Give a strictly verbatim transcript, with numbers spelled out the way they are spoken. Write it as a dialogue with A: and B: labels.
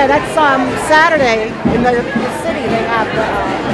A: that's um, Saturday in the, the city. They have the uh,